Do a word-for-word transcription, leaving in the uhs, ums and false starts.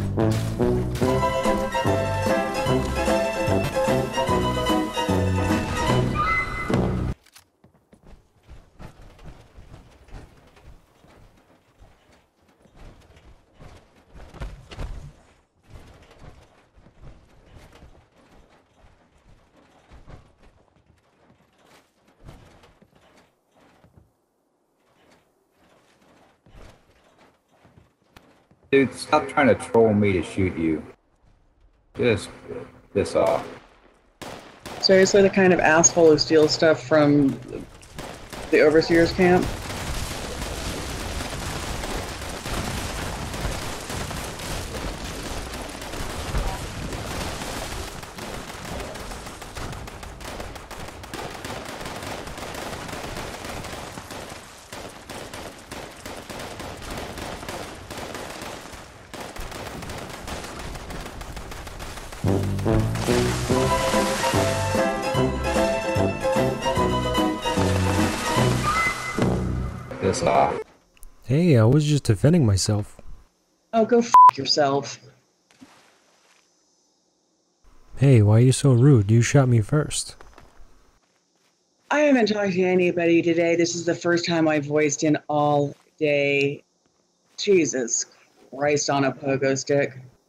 Dude, stop trying to troll me to shoot you. Just piss off. Seriously, the kind of asshole who steals stuff from the overseer's camp? Piss off. Hey, I was just defending myself. Oh, go f yourself. Hey, why are you so rude? You shot me first. I haven't talked to anybody today. This is the first time I voiced in all day. Jesus Christ on a pogo stick.